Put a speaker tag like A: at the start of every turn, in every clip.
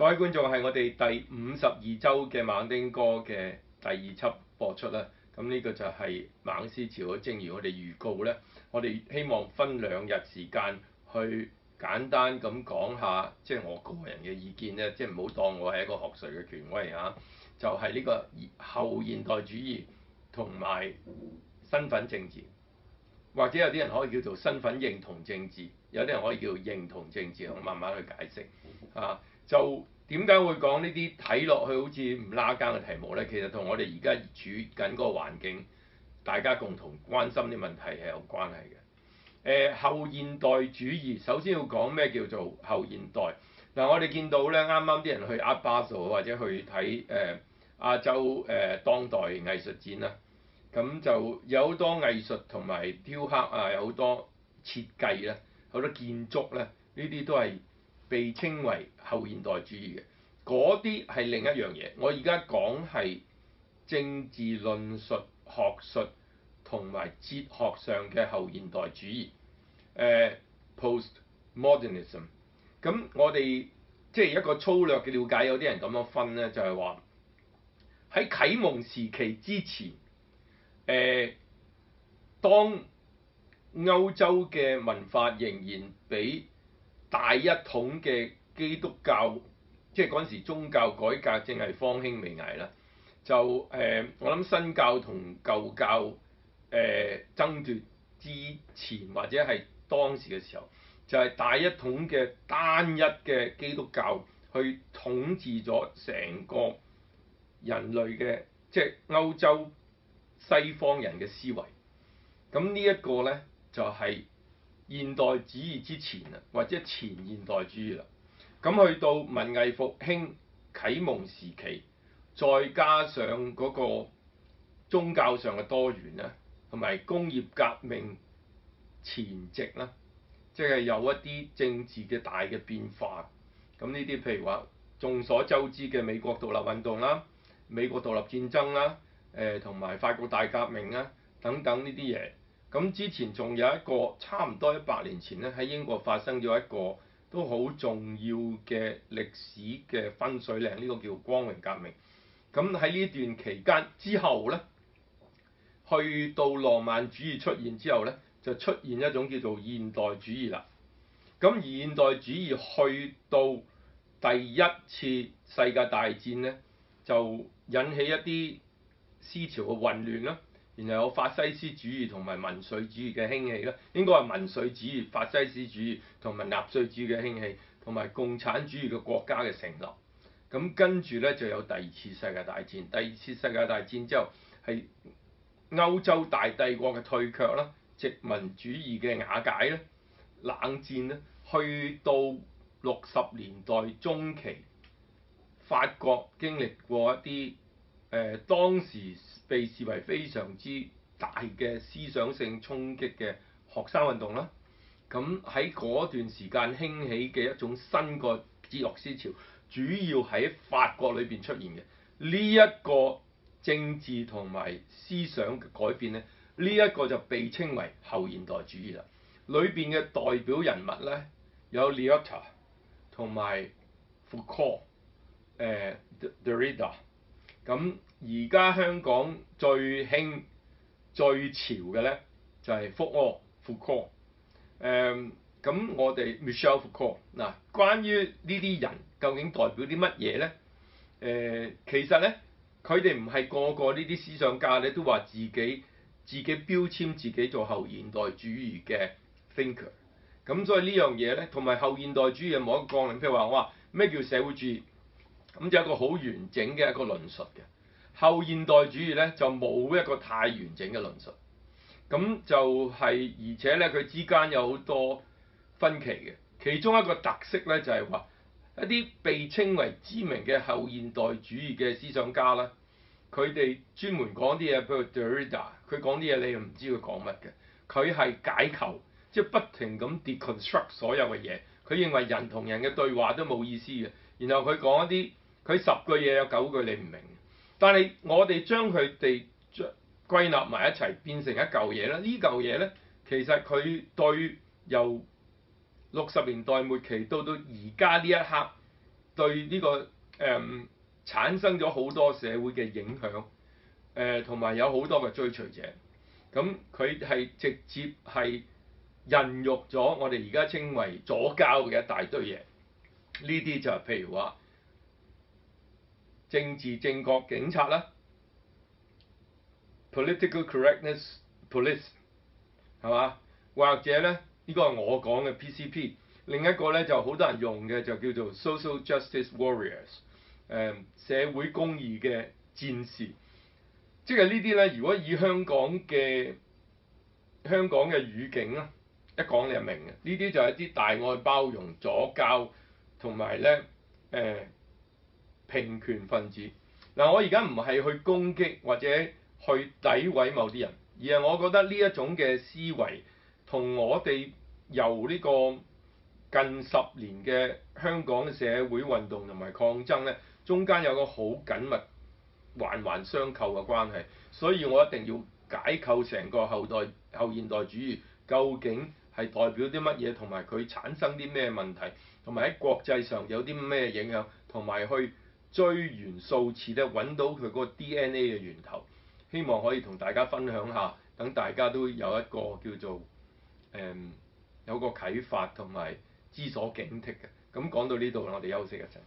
A: 各位觀眾，係我哋第52週嘅猛丁哥嘅第二輯播出啦。咁呢個就係猛思潮。正如我哋預告咧，我哋希望分2日時間去簡單咁講下，即係我個人嘅意見咧，即係唔好當我係一個學術嘅權威嚇。就係呢個後現代主義同埋身份政治，或者有啲人可以叫做身份認同政治，有啲人可以叫做認同政治。我慢慢去解釋啊。就點解會講呢啲睇落去好似唔拉更嘅題目咧？其實同我哋而家處緊個環境，大家共同關心啲問題係有關係嘅。後現代主義首先要講咩叫做後現代嗱？我哋見到咧，啱啱啲人去 Art Basel 或者去睇亞洲當代藝術展啦，咁就有好多藝術同埋雕刻啊，有好多設計啦，好多建築咧，呢啲都係被稱為後現代主義嘅。嗰啲係另一樣嘢。我而家講係政治論述、學術同埋哲學上嘅後現代主義，postmodernism。咁我哋即係一個粗略嘅了解，有啲人咁樣分咧，就係話喺啟蒙時期之前，當歐洲嘅文化仍然俾大一統嘅基督教，即係嗰陣時宗教改革正係方興未艾啦。就我諗新教同舊教爭奪之前或者係當時嘅時候，就係大一統嘅單一嘅基督教去統治咗成個人類嘅，即係歐洲西方人嘅思維。咁呢一個咧就係現代主義之前啦，或者前現代主義啦。咁去到文藝復興、啟蒙時期，再加上嗰個宗教上嘅多元啦，同埋工業革命前夕啦，即係有一啲政治嘅大嘅變化。咁呢啲譬如話眾所周知嘅美國獨立運動啦、美國獨立戰爭啦、同埋法國大革命啦等等呢啲嘢。咁之前仲有一個差唔多100年前咧，喺英國發生咗一個都好重要嘅歷史嘅分水嶺，呢個叫光榮革命。咁喺呢段期間之後咧，去到浪漫主義出現之後咧，就出現一種叫做現代主義啦。咁而現代主義去到第一次世界大戰咧，就引起一啲思潮嘅混亂啦。然後有法西斯主義同埋民粹主義嘅興起啦，應該係民粹主義、法西斯主義同埋納粹主義嘅興起，同埋共產主義嘅國家嘅成立。咁跟住咧就有第2次世界大戰。第2次世界大戰之後係歐洲大帝國嘅退卻啦，殖民主義嘅瓦解啦，冷戰咧，去到60年代中期，法國經歷過一啲當時被視為非常之大嘅思想性衝擊嘅學生運動啦。咁喺嗰段時間興起嘅一種新個哲學思潮，主要喺法國裏邊出現嘅呢一個政治同埋思想嘅改變咧，呢一個就被稱為後現代主義啦。裏邊嘅代表人物咧有 Lyotard 同埋 Foucault、Derrida。咁而家香港最興最潮嘅咧就係Foucault。咁我哋 Michel Foucault 嗱，關於呢啲人究竟代表啲乜嘢咧？其實咧佢哋唔係個個呢啲思想家咧都話自己標籤自己做後現代主義嘅 thinker。咁所以呢樣嘢咧，同埋後現代主義冇一個綱領。譬如話我話咩叫社會主義，咁就有一個好完整嘅一個論述嘅。後現代主義咧就冇一個太完整嘅論述。咁就係而且咧佢之間有好多分歧嘅。其中一個特色咧就係話一啲被稱為知名嘅後現代主義嘅思想家啦，佢哋專門講啲嘢，譬如 Derrida， 佢講啲嘢你又唔知佢講乜嘅。佢係解構，即係不停咁 deconstruct 所有嘅嘢。佢認為人同人嘅對話都冇意思嘅。然後佢講一啲，佢10句嘢有9句你唔明。但係我哋將佢哋歸納埋一齊變成一嚿嘢啦。呢嚿嘢咧，其實佢對由60年代末期到而家呢一刻對呢個產生咗好多社會嘅影響，同埋有好多嘅追隨者。咁佢係直接係孕育咗我哋而家稱為左膠嘅一大堆嘢。呢啲就係譬如話政治正確警察啦 ，political correctness police 係嘛？或者咧呢個係我講嘅 PCP， 另一個咧就好多人用嘅就叫做 social justice warriors，社會公義嘅戰士。即係呢啲咧，如果以香港嘅語境啦，一講你就明嘅。呢啲就係一啲大愛包容左膠同埋咧平權分子。嗱，我而家唔係去攻擊或者去詆毀某啲人，而係我覺得呢一種嘅思維同我哋由呢個近10年嘅香港社會運動同埋抗爭咧，中間有個好緊密環環相扣嘅關係，所以我一定要解構成個後現代主義究竟係代表啲乜嘢，同埋佢產生啲咩問題，同埋喺國際上有啲咩影響，同埋去追源溯始咧，揾到佢嗰個 DNA 嘅源頭。希望可以同大家分享下，等大家都有一個叫做有個啟發同埋知所警惕嘅。咁講到呢度，我哋休息一陣。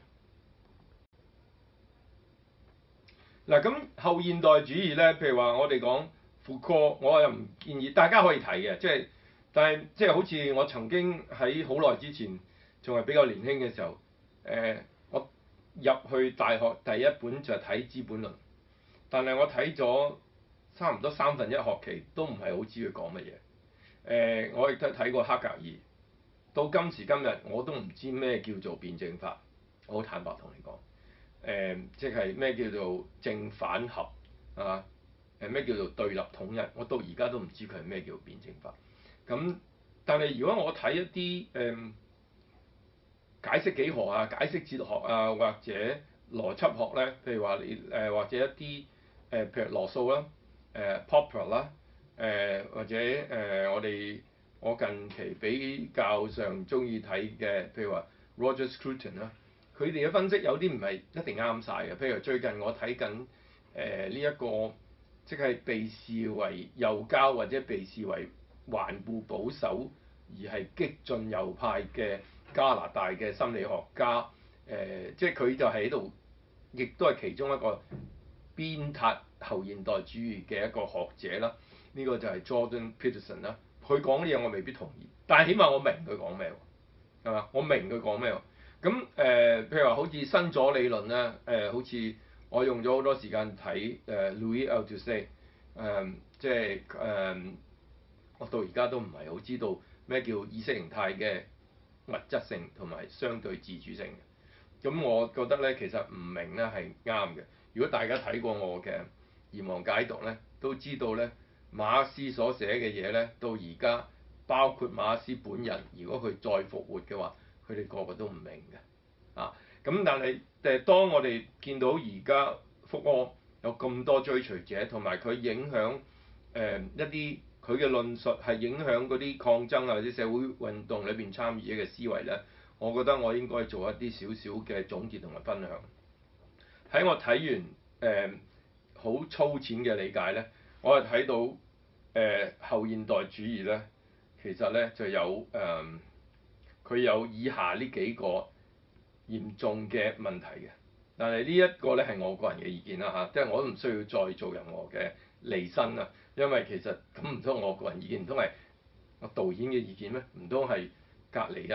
A: 嗱，咁後現代主義咧，譬如話我哋講福柯，我又唔建議大家可以睇嘅，但係即係好似我曾經喺好耐之前，仲係比較年輕嘅時候，我入去大學第一本就係睇《資本論》，但係我睇咗差唔多1/3學期都唔係好知佢講乜嘢。我亦都睇過黑格爾，到今時今日我都唔知咩叫做辯證法，我好坦白同你講。即係咩叫做正反合啊？咩叫做對立統一？我到而家都唔知佢係咩叫辯證法。咁但係如果我睇一啲解釋幾何啊、解釋哲學啊或者邏輯學咧，譬如話你或者一啲譬如羅素啦、Popper 啦、或者我近期比較上中意睇嘅，譬如話 Roger Scruton 啦。佢哋嘅分析有啲唔係一定啱晒嘅，譬如最近我睇緊呢一個即係被視為右膠或者被視為頑固保守而係激進右派嘅加拿大嘅心理學家，即係佢就喺度，亦都係其中一個鞭撻後現代主義嘅一個學者啦。呢個就係 Jordan Peterson 啦。佢講嘅嘢我未必同意，但係起碼我明佢講咩喎，係嘛？我明佢講咩喎？咁譬如話好似新左理論咧，好似我用咗好多時間睇Louis Althusser，即係我到而家都唔係好知道咩叫意識形態嘅物質性同埋相對自主性嘅。咁我覺得咧，其實唔明咧係啱嘅。如果大家睇過我嘅炎黃解讀咧，都知道咧馬克思所寫嘅嘢咧，到而家包括馬克思本人，如果佢再復活嘅話，佢哋個個都唔明嘅，咁但係當我哋見到而家福柯有咁多追隨者，同埋佢影響一啲佢嘅論述係影響嗰啲抗爭啊或者社會運動裏邊參與嘅思維咧，我覺得我應該做一啲少少嘅總結同埋分享。喺我睇完好粗淺嘅理解咧，我係睇到後現代主義咧，其實咧就有佢有以下呢幾個嚴重嘅問題嘅，但係呢一個咧係我個人嘅意見啦嚇，即係我都唔需要再做任何嘅釐申啦，因為其實咁唔通我個人意見唔通係我導演嘅意見咩？唔通係隔離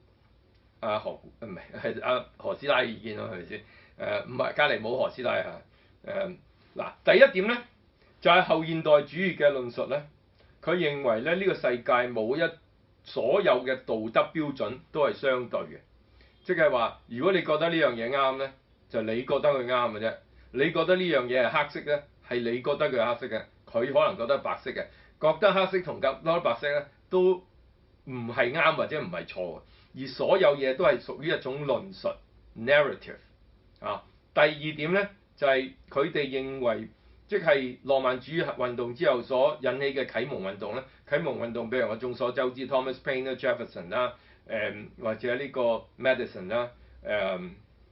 A: 何師奶嘅意見咯，係咪先？唔係隔離冇何師奶嗱，第一點咧就係後現代主義嘅論述咧，佢認為咧呢個世界冇所有嘅道德標準都係相對嘅，即係話如果你覺得呢樣嘢啱咧，就你覺得佢啱嘅啫。你覺得呢樣嘢係黑色咧，係你覺得佢係黑色嘅，佢可能覺得係白色嘅。覺得黑色同覺得白色咧都唔係啱或者唔係錯嘅，而所有嘢都係屬於一種論述 narrative 啊。第二點咧就係佢哋認為，即係浪漫主義運動之後所引起嘅啟蒙運動咧，啟蒙運動譬如我眾所周知 Thomas Paine 啦、Jefferson 啦，或者呢個 Madison 啦，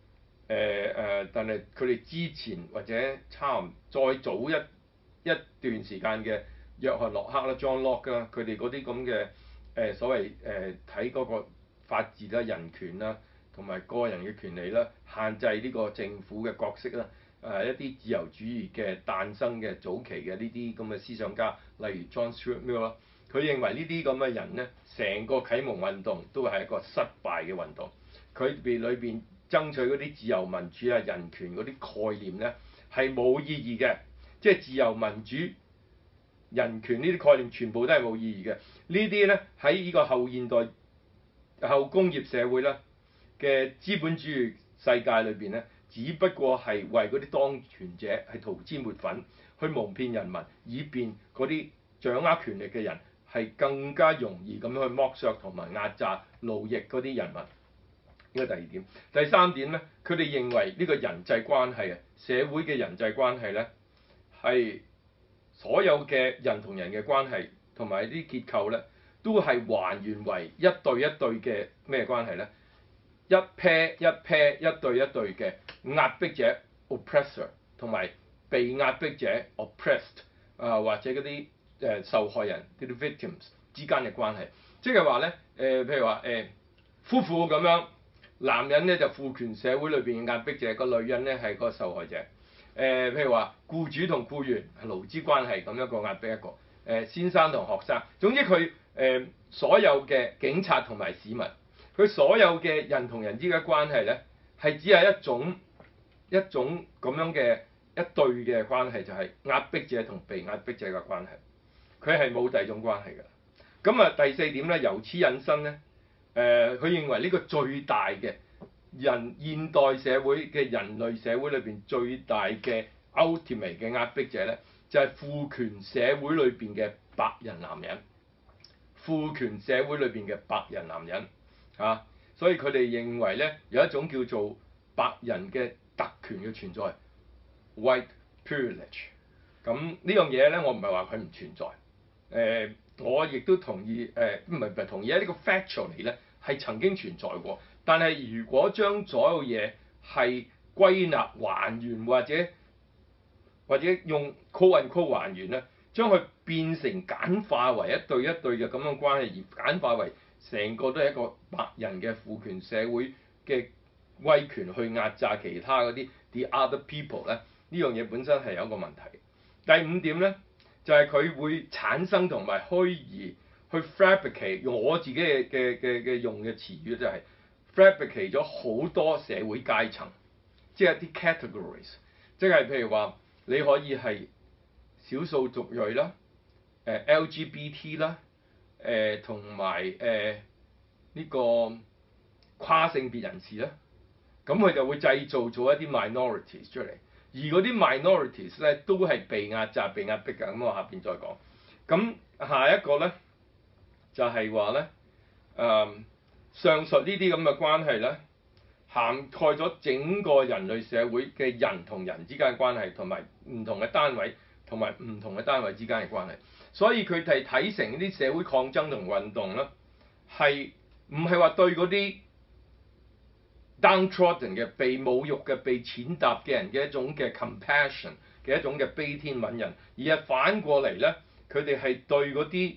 A: 但係佢哋之前或者再早一段時間嘅約翰洛克啦、John Locke 啦，佢哋嗰啲咁嘅所謂睇嗰個法治啦、人權啦，同埋個人嘅權利啦，限制呢個政府嘅角色啦，一啲自由主義嘅誕生嘅早期嘅呢啲咁嘅思想家，例如 John Stuart Mill 啦，佢認為呢啲咁嘅人咧，成個啟蒙運動都係一個失敗嘅運動，佢哋裏邊爭取嗰啲自由民主啊、人權嗰啲概念咧係冇意義嘅，即係自由民主、人權呢啲概念全部都係冇意義嘅。呢啲咧喺呢個後現代、後工業社會咧嘅資本主義世界裏邊咧，只不過係為嗰啲當權者係塗脂抹粉，去蒙騙人民，以便嗰啲掌握權力嘅人係更加容易咁樣去剝削同埋壓榨奴役嗰啲人民。呢個第二點。第三點咧，佢哋認為呢個人際關係啊，社會嘅人際關係咧，係所有嘅人同人嘅關係同埋啲結構咧，都係還原為一對一對嘅咩關係咧？一 pair 一 pair 一對一對嘅壓迫者 oppressor 同埋被壓迫者 oppressed 或者嗰啲受害人嗰啲 victims 之間嘅關係，即係話咧譬如話夫婦咁樣，男人咧就父權社會裏邊嘅壓迫者，個女人咧係個受害者。譬如話僱主同僱員係勞資關係咁一個壓迫一個，先生同學生，總之佢所有嘅警察同埋市民，佢所有嘅人同人之間嘅關係咧，係只係一種咁樣嘅一對嘅關係，就係壓迫者同被壓迫者嘅關係，佢係冇第二種關係㗎。咁啊第四點咧，由此引申咧，佢認為呢個最大嘅現代社會嘅人類社會裏邊最大嘅 ultimate 嘅壓迫者咧，就係父權社會裏邊嘅白人男人。父權社會裏邊嘅白人男人所以佢哋認為咧，有一種叫做白人嘅特權嘅存在 ，white privilege。咁呢樣嘢咧，我唔係話佢唔存在，我亦都同意，唔係同意呢個 factually 咧係曾經存在過。但係如果將所有嘢係歸納還原或者用 quote unquote 還原咧，將佢變成簡化為一對一對嘅咁樣關係，而簡化為成個都係一個白人嘅父權社會嘅威權去壓榨其他嗰啲 the other people 咧，呢樣嘢本身係有一個問題。第五點咧，就係佢會產生同埋虛擬去 fabricate， 用我自己嘅用嘅詞語就係 fabricate 咗好多社會階層，即係啲 categories， 即係譬如話你可以係少數族裔啦，LGBT 啦，同埋呢個跨性別人士啦，咁佢就會製造咗一啲 minorities 出嚟，而嗰啲 minorities 咧都係被壓榨、被壓迫嘅。咁我下邊再講。咁下一個咧就係話咧，上述呢啲咁嘅關係咧，涵蓋咗整個人類社會嘅人同人之間嘅關係，同埋唔同嘅單位同埋唔同嘅單位之間嘅關係。所以佢哋睇成啲社會抗爭同運動咧，係唔係話對嗰啲 downtrodden 嘅、被侮辱嘅、被踐踏嘅人嘅一種嘅 compassion 嘅一種嘅悲天憫人，而係反過嚟咧，佢哋係對嗰啲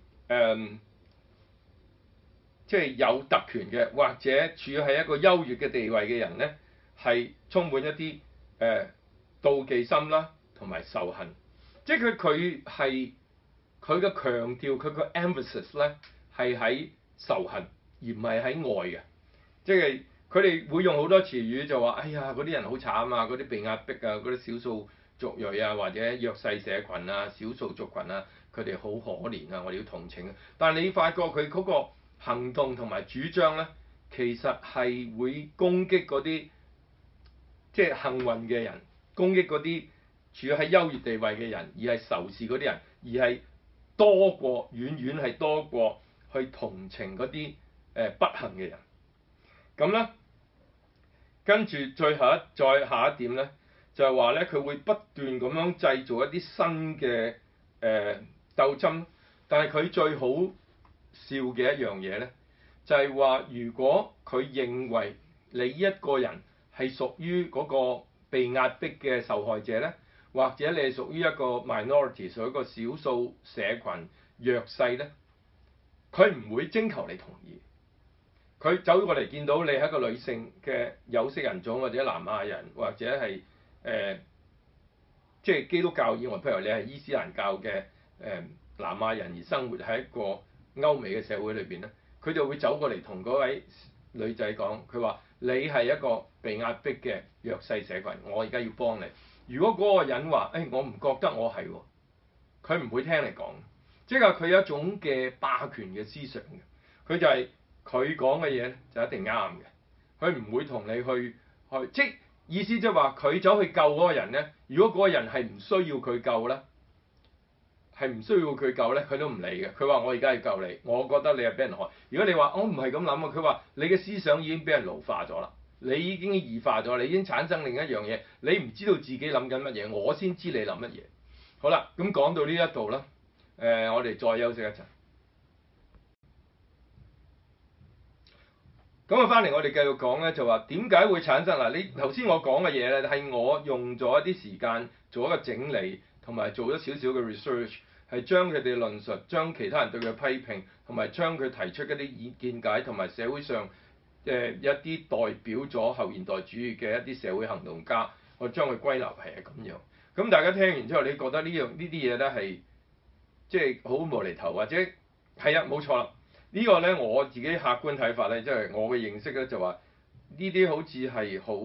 A: 即係有特權嘅或者處喺一個優越嘅地位嘅人咧，係充滿一啲妒忌心啦，同埋仇恨。即係佢嘅強調，佢個 emphasis 咧係喺仇恨，而唔係喺愛嘅。即係佢哋會用好多詞語就話：哎呀，嗰啲人好慘啊，嗰啲被壓迫啊，嗰啲少數族裔啊，或者弱勢社群啊、少數族群啊，佢哋好可憐啊，我哋要同情啊。但係你發覺佢嗰個行動同埋主張咧，其實係會攻擊嗰啲即係幸運嘅人，攻擊嗰啲處喺優越地位嘅人，而係仇視嗰啲人，而係遠遠係多過去同情嗰啲不幸嘅人。咁咧，跟住再下一點咧，就係話咧，佢會不斷咁樣製造一啲新嘅鬥爭。但係佢最好笑嘅一樣嘢咧，就係話如果佢認為你一個人係係屬於嗰個被壓迫嘅受害者咧，或者你係屬於一個 minority， 屬於一個少數社群弱勢咧，佢唔會徵求你同意。佢走過嚟見到你係一個女性嘅有色人種或者南亞人，或者係即係基督教以外，譬如你係伊斯蘭教嘅南亞人而生活喺一個歐美嘅社會裏邊咧，佢就會走過嚟同嗰位女仔講，佢話你係一個被壓迫嘅弱勢社群，我而家要幫你。如果嗰個人話我唔覺得我係喎，佢唔會聽你講，即係佢有一種嘅霸權嘅思想嘅，佢就係佢講嘅嘢就一定啱嘅，佢唔會同你去即意思即係話佢走去救嗰個人咧，如果嗰個人係唔需要佢救咧，佢都唔理嘅。佢話我而家要救你，我覺得你係俾人害。如果你話我唔係咁諗啊，佢話你嘅思想已經俾人奴化咗啦，你已經異化咗，你已經產生另一樣嘢，你唔知道自己諗緊乜嘢，我先知你諗乜嘢。好啦，咁講到呢一度啦，我哋再休息一陣。咁啊，翻嚟我哋繼續講咧，就話點解會產生嗱？你頭先我講嘅嘢咧，係我用咗一啲時間做一個整理，同埋做咗少少嘅 research， 係將佢哋嘅論述，將其他人對佢嘅批評，同埋將佢提出一啲見解，同埋社會上一啲代表咗後現代主義嘅一啲社會行動家，我將佢歸納係咁樣。咁大家聽完之後，你覺得呢啲嘢咧係即係好無厘頭，或者係啊冇錯啦。呢個咧我自己客觀睇法咧，即係我嘅認識咧就話呢啲好似係好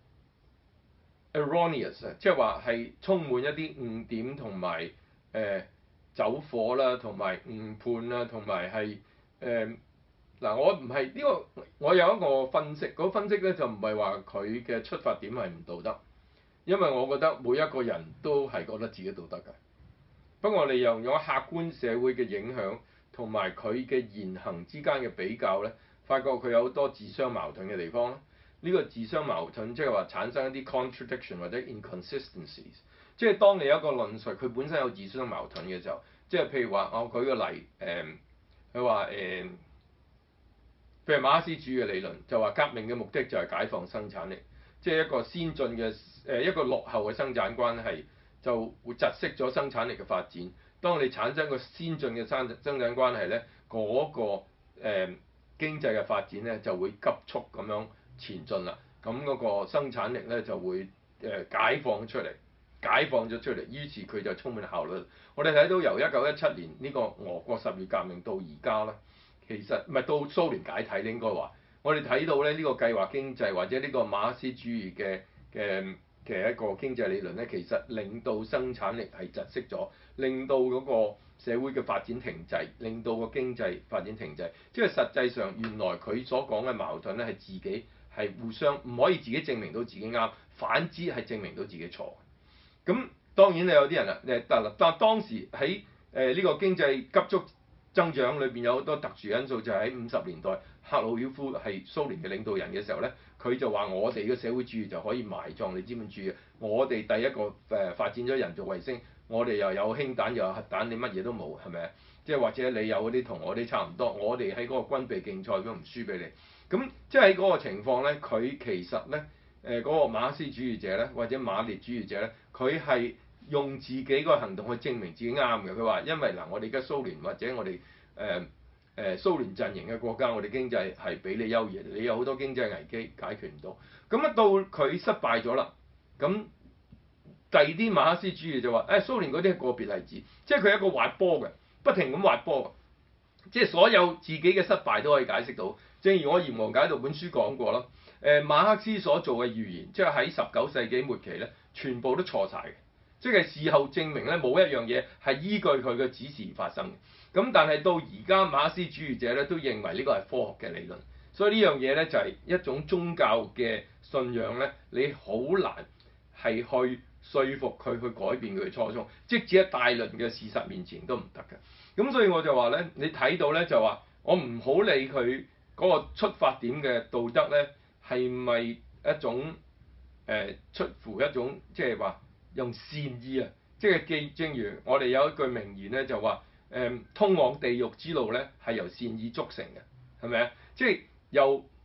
A: erroneous 啊，即係話係充滿一啲誤點同埋走火啦，同埋誤判啦，同埋係嗱我唔係呢個，我有一個分析，嗰分析咧就唔係話佢嘅出發點係唔道德，因為我覺得每一個人都係覺得自己道德㗎。不過我哋用咗客觀社會嘅影響，同埋佢嘅言行之間嘅比較咧，發覺佢有好多自相矛盾嘅地方啦。呢個自相矛盾即係話產生一啲 contradiction 或者 inconsistencies， 即係當你有一個論述佢本身有自相矛盾嘅時候，即係譬如話我舉個例，佢話譬如馬克思主義嘅理論就話革命嘅目的就係解放生產力，即係一個先進嘅一個落後嘅生產關係就會窒息咗生產力嘅發展。當你產生個先進嘅生產關係咧，嗰個經濟嘅發展咧就會急速咁樣前進啦。咁嗰個生產力咧就會解放咗出嚟，於是佢就充滿效率。我哋睇到由1917年呢個俄國10月革命到而家啦，其實唔係到蘇聯解體應該話，我哋睇到咧呢個計劃經濟或者呢個馬克思主義嘅一個經濟理論咧，其實令到生產力係窒息咗，令到嗰個社會嘅發展停滯，令到個經濟發展停滯。即係實際上原來佢所講嘅矛盾咧係自己係互相唔可以自己證明到自己啱，反之係證明到自己錯。咁當然你有啲人啦，但當時喺呢個經濟急速增長裏邊有好多特殊因素，就係喺50年代赫魯曉夫係蘇聯嘅領導人嘅時候咧，佢就話我哋嘅社會主義就可以埋葬你資本主義，我哋第一個發展咗人造衛星，我哋又有氫彈又有核彈，你乜嘢都冇係咪啊？即係或者你有嗰啲同我哋差唔多，我哋喺嗰個軍備競賽都唔輸俾你。咁即係喺嗰個情況咧，佢其實咧嗰個馬克思主義者咧，或者馬列主義者咧，佢係用自己個行動去證明自己啱嘅。佢話因為嗱，我哋而家蘇聯或者我哋蘇聯陣營嘅國家，我哋經濟係比你優異，你有好多經濟危機解決唔到。咁一到佢失敗咗啦，咁第二啲馬克思主義就話蘇聯嗰啲係個別例子，即係佢係一個滑坡嘅，不停咁滑坡，即係所有自己嘅失敗都可以解釋到。正如我《閻王解讀》本書講過啦，馬克思所做嘅預言，即係喺19世紀末期咧，全部都錯晒嘅，即係事後證明咧冇一樣嘢係依據佢嘅指示而發生嘅。咁但係到而家馬克思主義者咧都認為呢個係科學嘅理論，所以呢樣嘢咧就係一種宗教嘅信仰咧，你好難係去說服佢去改變佢嘅初衷，即使喺大量嘅事實面前都唔得嘅。咁所以我就話咧，你睇到咧就話我唔好理佢嗰個出發點嘅道德咧係咪一種出乎一種即係話用善意啊，即係正如我哋有一句名言咧就話通往地獄之路咧係由善意築成嘅，係咪啊？即係由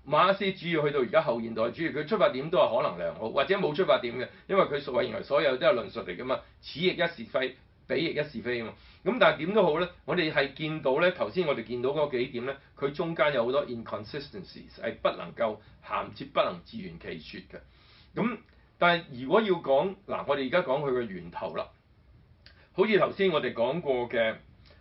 A: 馬克思主義去到而家後現代主義，佢出發點都係可能良好，或者冇出發點嘅，因為佢認為所有都係論述嚟㗎嘛，此亦一是非，彼亦一是非啊嘛。咁但係點都好咧，我哋係見到咧，頭先我哋見到嗰幾點咧，佢中間有好多 inconsistencies 係不能夠銜接、不能自圓其説嘅。咁但係如果要講嗱，我哋而家講佢嘅源頭啦，好似頭先我哋講過嘅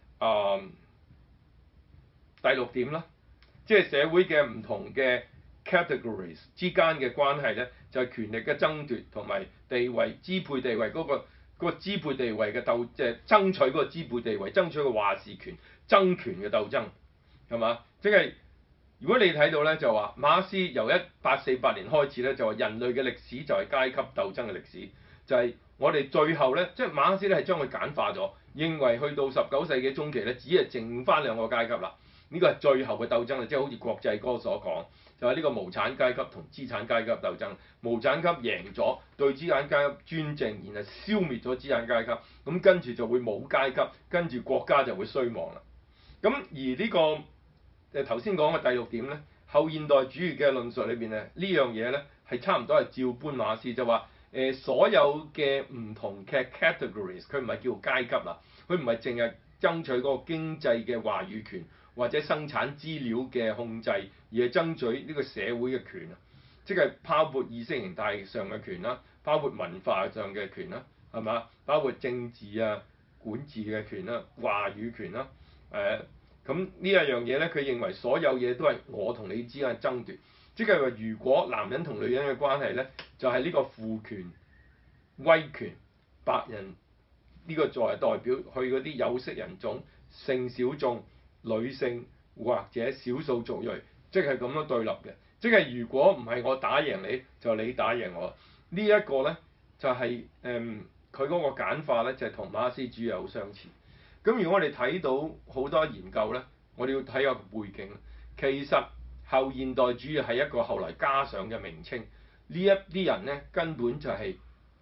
A: 第六點啦。即係社會嘅唔同嘅 categories 之間嘅關係咧，就係權力嘅爭奪同埋地位支配地位嗰個支配地位嘅鬥，即係爭取嗰個支配地位、爭取個話事權、爭權嘅鬥爭，係嘛？即係如果你睇到咧，就話馬克思由1848年開始咧，就話人類嘅歷史就係階級鬥爭嘅歷史，就係我哋最後咧，即係馬克思咧係將佢簡化咗，認為去到19世紀中期咧，只係剩翻兩個階級啦。呢個係最後嘅鬥爭啦，即係好似國際歌所講，就係呢個無產階級同資產階級鬥爭。無產階級贏咗，對資產階級專政，然後消滅咗資產階級，咁跟住就會冇階級，跟住國家就會衰亡啦。咁而呢個頭先講嘅第六點咧，後現代主義嘅論述裏邊咧，呢樣嘢咧係差唔多係照搬馬克思，就話所有嘅唔同嘅 categories，佢唔係叫階級啦，佢唔係淨係爭取嗰個經濟嘅話語權，或者生產資料嘅控制，而係爭取呢個社會嘅權啊，即係包括意識形態上嘅權啦，包括文化上嘅權啦，係嘛？包括政治啊、管治嘅權啦、話語權啦，咁呢一樣嘢咧，佢認為所有嘢都係我同你之間嘅爭奪，即係話如果男人同女人嘅關係咧，就係呢個父權、威權、白人呢個作為代表去嗰啲有色人種、性小眾、女性或者少數族裔，即係咁樣對立嘅。即係如果唔係我打贏你，就你打贏我。呢一個咧就係佢嗰個簡化咧，就係同馬克思主義好相似。咁如果我哋睇到好多研究咧，我哋要睇下個背景。其實後現代主義係一個後來加上嘅名稱。呢一啲人咧根本就係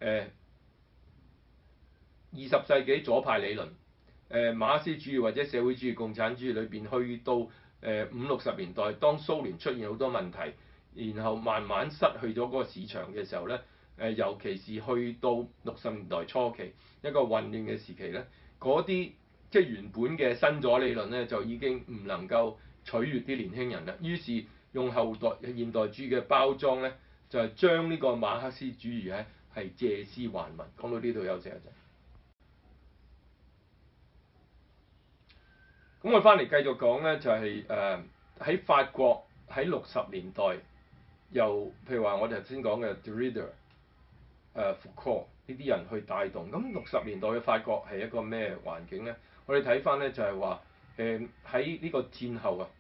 A: 20世紀左派理論。馬克思主義或者社會主義、共產主義裏邊，去到50-60年代，當蘇聯出現好多問題，然後慢慢失去咗嗰個市場嘅時候咧，尤其是去到60年代初期一個混亂嘅時期咧，嗰啲即係原本嘅新左理論咧，就已經唔能夠取悅啲年輕人啦。於是用現代主義嘅包裝咧，就係將呢個馬克思主義咧係借屍還魂。講到呢度休息一陣。咁我翻嚟繼續講咧，就係喺法國喺60年代，由譬如話我哋頭先講嘅 Derrida、Foucault 呢啲人去帶動。咁60年代嘅法國係一個咩環境咧？我哋睇翻咧就係話喺呢個戰後啊，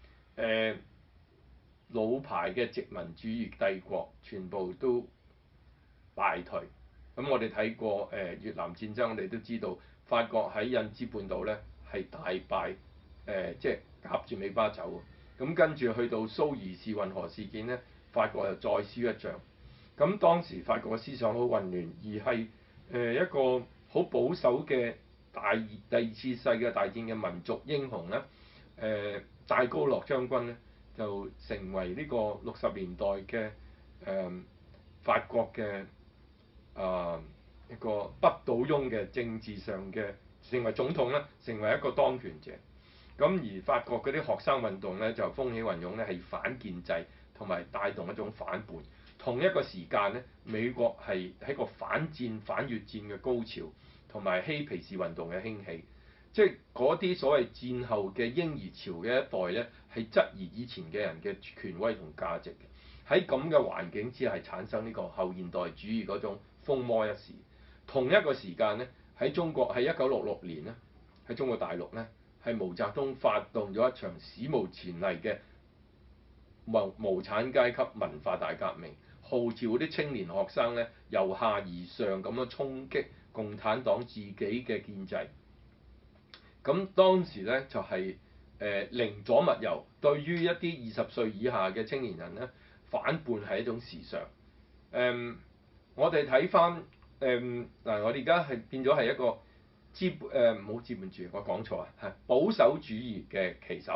A: 老牌嘅殖民主義帝國全部都敗退。咁我哋睇過越南戰爭，我哋都知道法國喺印支半島咧係大敗，即係夾住尾巴走。咁跟住去到蘇伊士運河事件咧，法國又再輸一仗。咁當時法國嘅思想好混亂，而係一個好保守嘅第二次世界大戰嘅民族英雄咧，戴高樂將軍咧就成為呢個60年代嘅法國嘅一個不倒翁嘅政治上嘅成為總統咧，成為一個當權者。咁而法國嗰啲學生運動咧就風起雲湧咧，係反建制同埋帶動一種反叛。同一個時間咧，美國係喺個反戰反越戰嘅高潮，同埋嬉皮士運動嘅興起。即係嗰啲所謂戰後嘅嬰兒潮嘅一代咧，係質疑以前嘅人嘅權威同價值嘅。喺咁嘅環境之下，係產生呢個後現代主義嗰種風魔一時。同一個時間咧，喺中國喺1966年咧，喺中國大陸咧，係毛澤東發動咗一場史無前例嘅無產階級文化大革命，號召嗰啲青年學生咧由下而上咁樣衝擊共產黨自己嘅建制。咁當時咧就係寧左勿右，對於一啲20歲以下嘅青年人咧，反叛係一種時尚。我哋睇翻嗱，我哋而家係變咗係一個唔好資本主義，我講錯啊，係保守主義嘅旗手，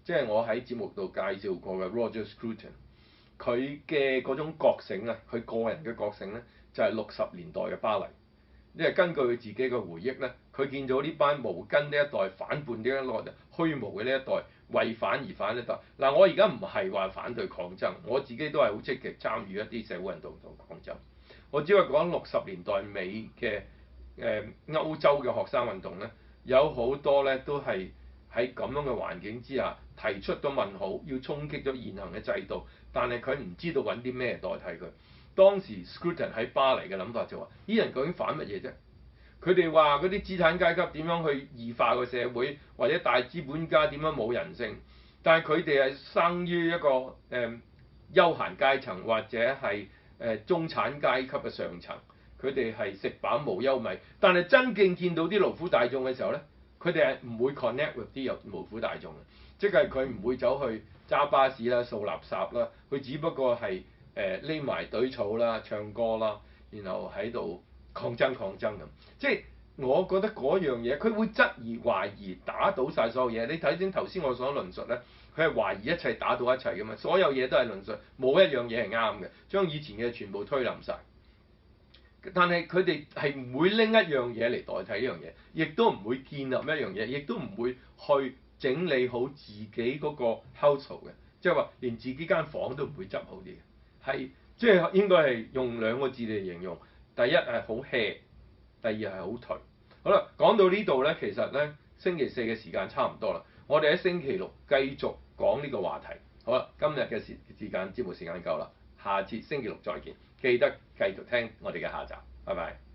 A: 即係我喺節目度介紹過嘅 Roger Scruton，佢嘅嗰種覺醒啊，佢個人嘅覺醒咧，就係60年代嘅巴黎。因為根據佢自己嘅回憶咧，佢見到呢班無根呢一代、反叛呢一代、虛無嘅呢一代，為反而反呢一代。嗱，我而家唔係話反對抗爭，我自己都係好積極參與一啲社會運動同抗爭。我只係講60年代尾嘅歐洲嘅學生運動咧，有好多咧都係喺咁樣嘅環境之下提出咗問號，要衝擊咗現行嘅制度，但係佢唔知道揾啲咩代替佢。當時 Scruton 喺巴黎嘅諗法就話：呢人究竟反乜嘢啫？佢哋話嗰啲資產階級點樣去異化個社會，或者大資本家點樣冇人性，但係佢哋係生於一個休閒階層或者係中產階級嘅上層，佢哋係食飽無憂米。但係真正見到啲勞苦大眾嘅時候咧，佢哋係唔會 connect with 啲勞苦大眾嘅，即係佢唔會走去揸巴士啦、掃垃圾啦，佢只不過係匿埋隊草啦、唱歌啦，然後喺度抗爭咁。即係我覺得嗰樣嘢，佢會質疑、懷疑、打倒晒所有嘢。你睇先頭先我所論述咧，佢係懷疑一切、打倒一切㗎嘛，所有嘢都係論述，冇一樣嘢係啱嘅，將以前嘅全部推冧晒。但係佢哋係唔會拎一樣嘢嚟代替呢樣嘢，亦都唔會建立一樣嘢，亦都唔會去整理好自己嗰個 household 嘅，即係話連自己間房都唔會執好啲嘅，係即係應該係用2個字嚟形容，第一係好 hea，第二係好頹。好啦，講到呢度咧，其實咧星期4嘅時間差唔多啦，我哋喺星期6繼續講呢個話題。好啦，今日嘅節目時間夠啦，下次星期6再見，記得繼續聽我哋嘅下集，拜拜。